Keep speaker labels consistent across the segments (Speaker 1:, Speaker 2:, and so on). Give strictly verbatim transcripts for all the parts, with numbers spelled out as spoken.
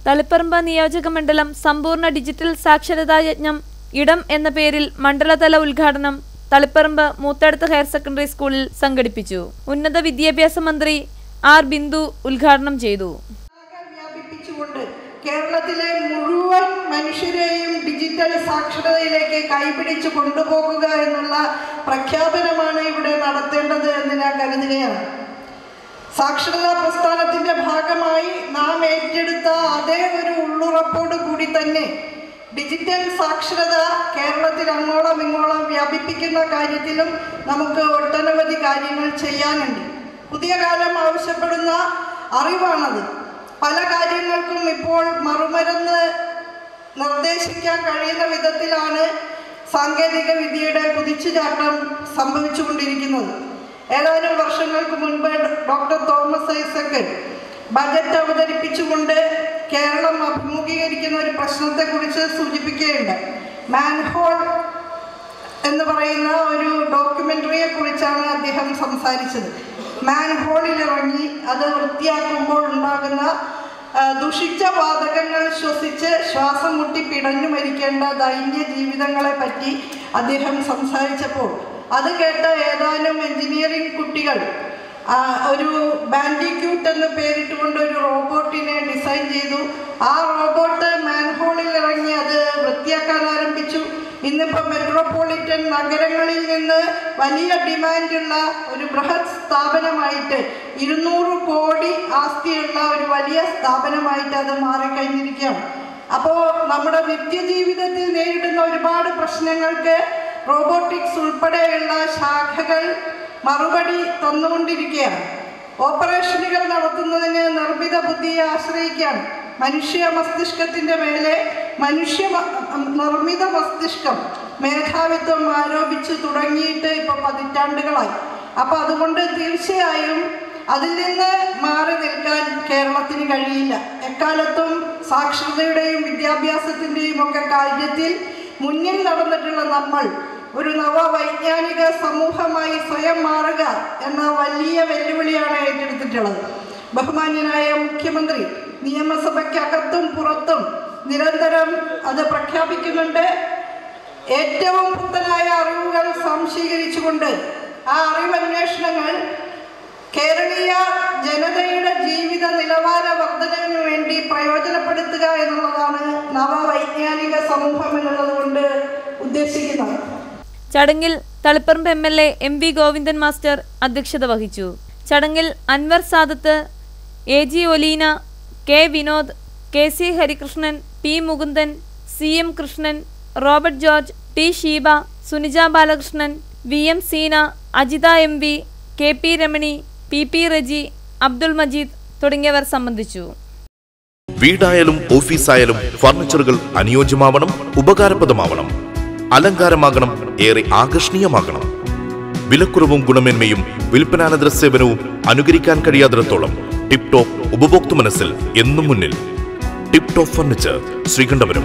Speaker 1: തളിപ്പറമ്പ് നിയോജക മണ്ഡലം സമ്പൂർണ്ണ ഡിജിറ്റൽ സാക്ഷരതാ യജ്ഞം ഇടം എന്ന പേരിൽ മണ്ഡലതല ഉദ്ഘാടനം തളിപ്പറമ്പ് മൂത്തടത്ത് ഹയർ സെക്കൻഡറി സ്കൂളിൽ സംഘടിപ്പിച്ചു. ഉന്നത വിദ്യാഭ്യാസ മന്ത്രി ആർ ബിന്ദു ഉദ്ഘാടനം ചെയ്തു.
Speaker 2: കേരളത്തിലെ മുഴുവൻ മനുഷ്യരെയും ഡിജിറ്റൽ സാക്ഷരതയിലേക്ക് കൈപിടിച്ച് കൊണ്ടുപോകുക എന്നുള്ള പ്രഖ്യാപനമാണ് ഇവിടെ നടത്തേണ്ടത് എന്ന് ഞാൻ കരുതുകയാണ്. സാക്ഷരതാ പ്രസ്ഥാനത്തിന്റെ ഭാഗമായി നാം ഏറ്റെടുത്ത അതേ ഒരു ഉള്ളുറപ്പോട് കൂടി തന്നെ ഡിജിറ്റൽ സാക്ഷരത കേരളത്തിൽ അങ്ങോളം ഇങ്ങോളം വ്യാപിപ്പിക്കുന്ന കാര്യത്തിലും നമുക്ക് ഒട്ടനവധി കാര്യങ്ങൾ ചെയ്യാനുണ്ട്. പുതിയ കാലം ആവശ്യപ്പെടുന്ന അറിവാണത്. പല കാര്യങ്ങൾക്കും ഇപ്പോൾ മറുമരുന്ന് നിർദ്ദേശിക്കാൻ കഴിയുന്ന വിധത്തിലാണ് സാങ്കേതിക വിദ്യയുടെ കുതിച്ചുചാട്ടം സംഭവിച്ചുകൊണ്ടിരിക്കുന്നത്. ഏതാനും വർഷങ്ങൾക്ക് മുൻപ് ഡോക്ടർ തോമസ് ഐസക് ബജറ്റ് അവതരിപ്പിച്ചുകൊണ്ട് കേരളം അഭിമുഖീകരിക്കുന്ന ഒരു പ്രശ്നത്തെക്കുറിച്ച് സൂചിപ്പിക്കുകയുണ്ട്. മാൻഹോൾ എന്ന് പറയുന്ന ഒരു ഡോക്യുമെൻ്ററിയെ കുറിച്ചാണ് അദ്ദേഹം സംസാരിച്ചത്. മാൻഹോളിൽ ഇറങ്ങി അത് വൃത്തിയാക്കുമ്പോൾ ഉണ്ടാകുന്ന ദുഷിച്ച വാതകങ്ങൾ ശ്വസിച്ച് ശ്വാസം മുട്ടി പിടഞ്ഞു മരിക്കേണ്ട ദൈന്യ ജീവിതങ്ങളെ പറ്റി അദ്ദേഹം സംസാരിച്ചപ്പോൾ അത് കേട്ട ഏതാനും എഞ്ചിനീയറിംഗ് കുട്ടികൾ ഒരു ബാൻഡിക്യൂട്ട് എന്ന് പേരിട്ടുകൊണ്ട് ഒരു റോബോട്ടിനെ ഡിസൈൻ ചെയ്തു. ആ റോബോട്ട് മാൻഹോളിൽ ഇറങ്ങി അത് വൃത്തിയാക്കാൻ ആരംഭിച്ചു. ഇന്നിപ്പോൾ മെട്രോപൊളിറ്റൻ നഗരങ്ങളിൽ നിന്ന് വലിയ ഡിമാൻഡുള്ള ഒരു ബൃഹത് സ്ഥാപനമായിട്ട് ഇരുന്നൂറ് കോടി ആസ്തിയുള്ള ഒരു വലിയ സ്ഥാപനമായിട്ട് അത് മാറിക്കഴിഞ്ഞിരിക്കുകയാണ്. അപ്പോൾ നമ്മുടെ നിത്യജീവിതത്തിൽ നേരിടുന്ന ഒരുപാട് പ്രശ്നങ്ങൾക്ക് റോബോട്ടിക്സ് ഉൾപ്പെടെയുള്ള ശാഖകൾ മറുപടി തന്നുകൊണ്ടിരിക്കുകയാണ്. ഓപ്പറേഷനുകൾ നടത്തുന്നതിന് നിർമ്മിത ബുദ്ധിയെ ആശ്രയിക്കാൻ മനുഷ്യ മസ്തിഷ്കത്തിൻ്റെ മേലെ മനുഷ്യ നിർമ്മിത മസ്തിഷ്കം മേധാവിത്വം ആരോപിച്ച് തുടങ്ങിയിട്ട് ഇപ്പോൾ പതിറ്റാണ്ടുകളായി. അപ്പോൾ അതുകൊണ്ട് തീർച്ചയായും അതിൽ നിന്ന് മാറി നിൽക്കാൻ കേരളത്തിന് കഴിയില്ല. എക്കാലത്തും സാക്ഷരതയുടെയും വിദ്യാഭ്യാസത്തിൻ്റെയും ഒക്കെ കാര്യത്തിൽ മുന്നിൽ നടന്നിട്ടുള്ള നമ്മൾ ഒരു നവവൈജ്ഞാനിക സമൂഹമായി സ്വയം മാറുക എന്ന വലിയ വെല്ലുവിളിയാണ് ഏറ്റെടുത്തിട്ടുള്ളത്. ബഹുമാന്യനായ മുഖ്യമന്ത്രി നിയമസഭയ്ക്കകത്തും പുറത്തും നിരന്തരം അത് പ്രഖ്യാപിക്കുന്നുണ്ട്. ഏറ്റവും പുത്തനായ അറിവുകൾ സംശീകരിച്ചുകൊണ്ട് ആ അറിവന്വേഷണങ്ങൾ കേരളീയ ജനതയുടെ ജീവിത നിലവാര വർധനവിന് വേണ്ടി പ്രയോജനപ്പെടുത്തുക എന്നുള്ളതാണ് നവവൈജ്ഞാനിക സമൂഹം എന്നുള്ളത് കൊണ്ട് ഉദ്ദേശിക്കുന്നത്.
Speaker 1: ചടങ്ങിൽ Thaliparamba M L A M V Govindan master അധ്യക്ഷത വഹിച്ചു. ചടങ്ങിൽ Anwar Sadath, A G Oleena, K Vinod, K C Harikrishnan, P Mukundan, C M Krishnan, Robert George, T Sheeba, Sunija Balakrishnan, V M Seena, Ajitha M V, K P Ramani, P P Reji, Abdul Majeed തുടങ്ങിയവർ സംബന്ധിച്ചു.
Speaker 3: വീടായാലും ഓഫീസായാലും ഫർണിച്ചറുകൾ അനുയോജ്യമാവണം, ഉപകാരപ്രദമാവണം, അലങ്കാരമാകണം, ഏറെ ആകർഷണീയമാകണം. വിലക്കുറവും ഗുണമേന്മയും വിൽപ്പനാനന്തര സേവനവും അനുകരിക്കാൻ കഴിയാത്തിടത്തോളം ടിപ് ടോപ്പ് ഉപഭോക്തൃ മനസ്സിൽ എന്നും മുന്നിൽ. Tip top furniture, Sreekandapuram.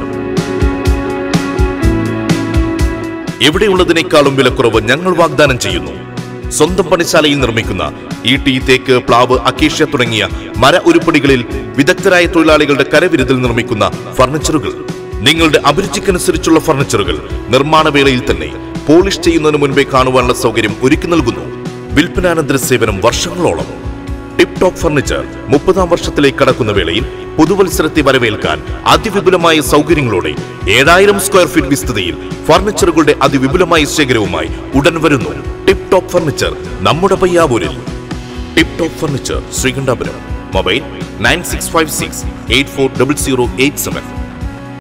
Speaker 3: എവിടെയുള്ളതിനേക്കാളും വിലക്കുറവ് ഞങ്ങൾ വാഗ്ദാനം ചെയ്യുന്നു. സ്വന്തം പണിശാലയിൽ നിർമ്മിക്കുന്ന ഈട്ടി, തേക്ക്, പ്ലാവ്, അക്കേഷ്യ തുടങ്ങിയ മര ഉരുപ്പടികളിൽ വിദഗ്ധരായ തൊഴിലാളികളുടെ കരവിരുതിൽ നിർമ്മിക്കുന്ന ഫർണിച്ചറുകൾ. നിങ്ങളുടെ അഭിരുചിക്കനുസരിച്ചുള്ള ഫർണിച്ചറുകൾ നിർമ്മാണ വേളയിൽ തന്നെ പോളിഷ് ചെയ്യുന്നതിന് മുൻപേ കാണുവാനുള്ള സൗകര്യം ഒരുക്കി നൽകുന്നു. വിൽപ്പനാനന്തര സേവനം വർഷങ്ങളോളം. ടിപ് ടോപ്പ് ഫർണിച്ചർ മുപ്പതാം വർഷത്തിലേക്ക് കടക്കുന്ന വേളയിൽ പുതുവത്സരത്തെ വരവേൽക്കാൻ അതിവിപുലമായ സൗകര്യങ്ങളോടെ ഏഴായിരം സ്ക്വയർ ഫീറ്റ് വിസ്തൃതിയിൽ ഫർണിച്ചറുകളുടെ അതിവിപുലമായ ശേഖരവുമായി ഉടൻ വരുന്നു. ടിപ് ടോപ്പ് ഫർണിച്ചർ, നമ്മുടെ പയ്യാവൂരിൽ. Tip top furniture, Sreekandapuram. Mobile nine six five six eight four double zero eight seven.